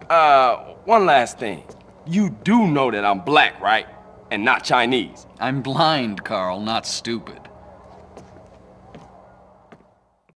One last thing. You do know that I'm black, right? And not Chinese. I'm blind, Carl, not stupid.